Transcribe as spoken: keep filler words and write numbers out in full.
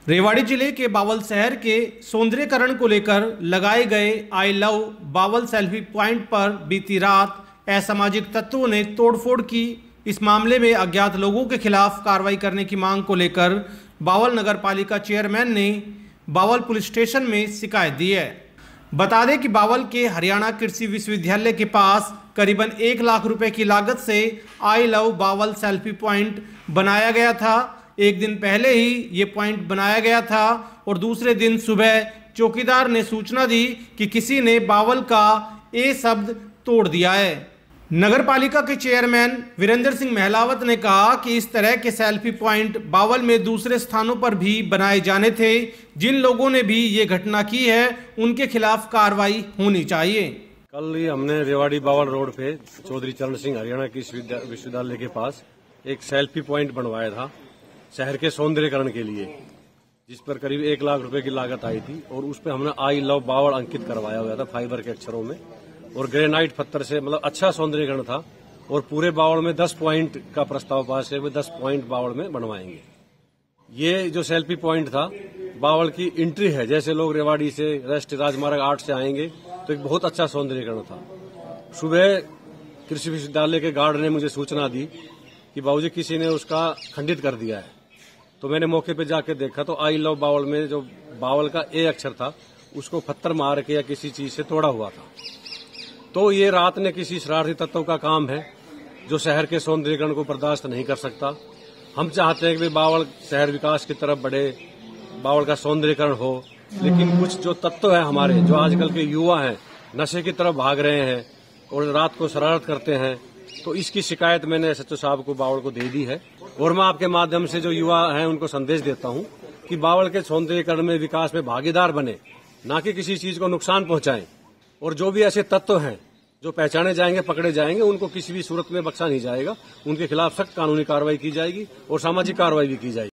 रेवाड़ी जिले के बावल शहर के सौंदर्यीकरण को लेकर लगाए गए I love Bawal selfie point पर बीती रात असामाजिक तत्वों ने तोड़फोड़ की। इस मामले में अज्ञात लोगों के खिलाफ कार्रवाई करने की मांग को लेकर बावल नगर पालिका चेयरमैन ने बावल पुलिस स्टेशन में शिकायत दी है। बता दें कि बावल के हरियाणा कृषि विश्वविद्यालय के पास करीबन एक लाख रुपए की लागत से I love Bawal selfie point बनाया गया था। एक दिन पहले ही ये पॉइंट बनाया गया था और दूसरे दिन सुबह चौकीदार ने सूचना दी कि किसी ने बावल का ए शब्द तोड़ दिया है। नगर पालिका के चेयरमैन वीरेंद्र सिंह महलावत ने कहा कि इस तरह के सेल्फी पॉइंट बावल में दूसरे स्थानों पर भी बनाए जाने थे। जिन लोगों ने भी ये घटना की है उनके खिलाफ कार्रवाई होनी चाहिए। कल ही हमने रेवाड़ी बावल रोड पे चौधरी चरण सिंह हरियाणा कृषि विश्वविद्यालय के पास एक सेल्फी पॉइंट बनवाया था शहर के सौंदर्यीकरण के लिए, जिस पर करीब एक लाख रुपए की लागत आई थी और उस पर हमने आई लव बावल अंकित करवाया हुआ था फाइबर के अक्षरों में और ग्रेनाइट पत्थर से, मतलब अच्छा सौंदर्यीकरण था। और पूरे बावल में दस पॉइंट का प्रस्ताव पास है, वे दस पॉइंट बावल में बनवाएंगे। ये जो सेल्फी पॉइंट था बावल की एंट्री है, जैसे लोग रेवाड़ी से राष्ट्रीय राजमार्ग आठ से आएंगे तो एक बहुत अच्छा सौंदर्यीकरण था। सुबह कृषि विश्वविद्यालय के गार्ड ने मुझे सूचना दी कि बाबूजी किसी ने उसका खंडित कर दिया है, तो मैंने मौके पे जाके देखा तो आई लव बावल में जो बावल का ए अक्षर था उसको पत्थर मार के या किसी चीज से तोड़ा हुआ था। तो ये रात ने किसी शरारती तत्वों का काम है जो शहर के सौंदर्यीकरण को बर्दाश्त नहीं कर सकता। हम चाहते हैं कि बावल शहर विकास की तरफ बढ़े, बावल का सौंदर्यीकरण हो, लेकिन कुछ जो तत्व है हमारे, जो आजकल के युवा हैं, नशे की तरफ भाग रहे हैं और रात को शरारत करते हैं, तो इसकी शिकायत मैंने एस एच ओ साहब को बावल को दे दी है। और मैं आपके माध्यम से जो युवा हैं उनको संदेश देता हूं कि बावल के सौंदर्यीकरण में, विकास में भागीदार बने, ना कि किसी चीज को नुकसान पहुंचाएं। और जो भी ऐसे तत्व हैं जो पहचाने जाएंगे, पकड़े जाएंगे, उनको किसी भी सूरत में बख्शा नहीं जाएगा। उनके खिलाफ सख्त कानूनी कार्रवाई की जाएगी और सामाजिक कार्रवाई भी की जाएगी।